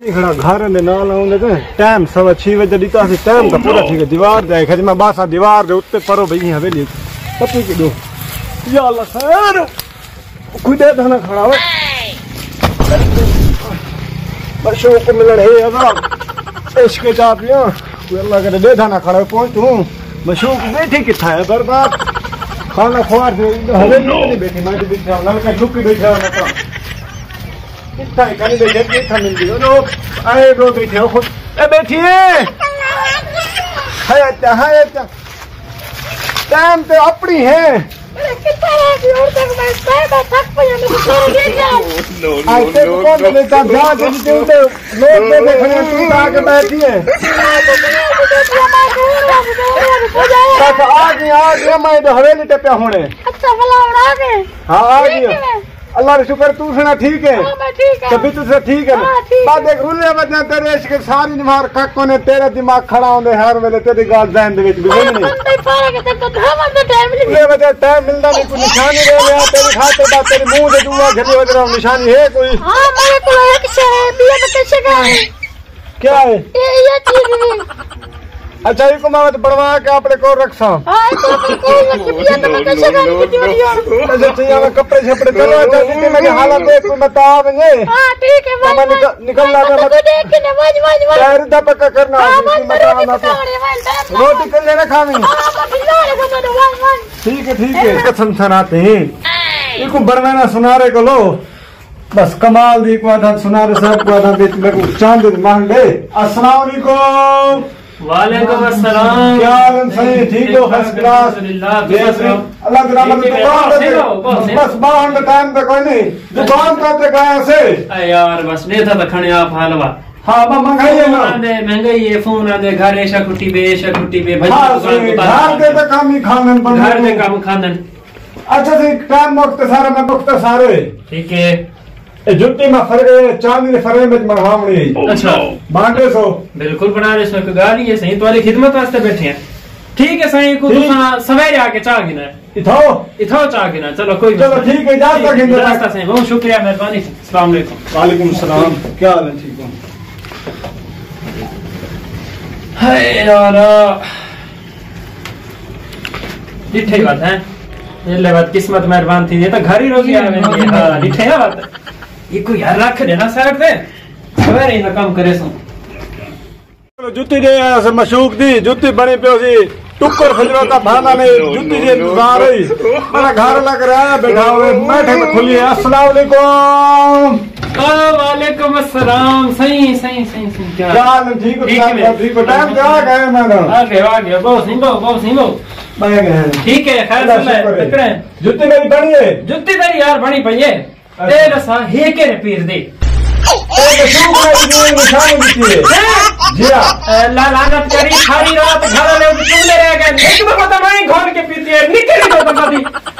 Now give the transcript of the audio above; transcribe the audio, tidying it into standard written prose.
खड़ा घर ने नाल आउंदे ते टाइम 6:15 बजे दी तो टाइम का पूरा ठीक है दीवार दे खज मैं बासा दीवार दे उत्ते परो भई हवेली पप्पू के दो या अल्लाह खैर कोई दे धना खड़ा हो बशो को मिलन है अदा इश्क चा पिया कोई अल्लाह करे दे धना खड़ा पहुंच तू मशूक बैठी किथा है बर्बाद खाना खुआर दे हवेली नहीं बैठी मैं तो बैठा लड़का झुकी बैठा ना तो कितना कहीं बैठे कितना मिल गया नो आए रो बैठे हो खुद ए बैठिए हाय टाइम तो अपनी है कितना है और तक मैं थक पया मैं छोड़ दिया आज तक कौन लेता जा जल्दी उठे लोग देखने तू आके बैठी है आ गया मैं तो हवेली टपया होने अच्छा भला आ गए हाँ आ गया अल्लाह शुक्र तू सुना ठीक है तभी तुझसे ठीक है बात देख रुले वजह तेरे इश्क सारी निमार कक कोने तेरा दिमाग खड़ा होंदे हर वेले तेरी गाल जहन दे विच भी नहीं रुले वजह टाइम मिलदा नहीं कोई निशानी रह गया तेरी खाते बात तेरी मुंह से दुआ झली वजह निशानी है कोई हां मेरे को एक से है बिया कैसे का है क्या है ये चीज अच्छा ये को मैं बढ़वा के अपने को रखसा हां तो अपने को रख बिया तो कैसे का अच्छा चाहिए मैं कपड़े छपड़े चलो अच्छा दीदी मेरी हालत देख कोई बतावेंगे हां ठीक है मैं निकल ला मैं देख के वाज पैर दा पक्का करना रोटी कर लेना खावी ठीक है कसम सनाते हैं इको बरवाना सुनारे को लो बस कमाल दी को आधा सुनारे साहब को आधा बीच में चांद मांग ले अस्सलाम वालेकुम वालेकुम अस्सलाम क्या हाल है ठीक हो फर्स्ट क्लास अल्लाह की रहमत दुकान बस बाहर टाइम पे कोई नहीं दुकान करते गया से यार बस नहीं था खणे आप हलवा हाँ महंगाई है ना महंगाई है फोन आंदे घर ऐशा कुटी पे भाई घर दे तो काम ही खानन घर दे काम खानन अच्छा से टाइम वक्त सारा मैं वक्त सारे ठीक है जुत्ती में फर गए चांदी ने फरे में मरवावणी अच्छा बांटे सो बिल्कुल बना रहे सो गाली है सही तुम्हारी खिदमत वास्ते बैठे हैं ठीक है सही को सवेरे आके चाह गिना इथो चाह गिना चलो कोई चलो ठीक है रास्ता सही बहुत शुक्रिया मेहरबानी अस्सलाम वालेकुम वालेकुम सलाम क्या हाल है ठीक हो हाय यार डिठे बात है ये बात किस्मत मेहरबान थी ये तो घर ही रोकी आवे हां डिठे है बात ये कोई यार रख देना साइड पे सवेरे ही ना काम करे सो जुत्ती दे से मशूक दी जुत्ती बने पियो सी टुक्कर फजरो का भाना ने जुत्ती जे गुजार रही मेरा घर लग रहा है बैठा हुए बैठे तो खुली है अस्सलाम वालेकुम वालेकुम अस्सलाम सही क्या हाल ठीक हो टाइम जा गए मैं आ गया बहुत सिंहो ठीक है खैर जुत्ती मेरी बनी है जुत्ती तेरी यार बनी पई है तेरे सा हे के पीर दे लानत करी सारी रात घर ले चुगले रह गए एक बार पता नहीं घोल के पीती है निकली तो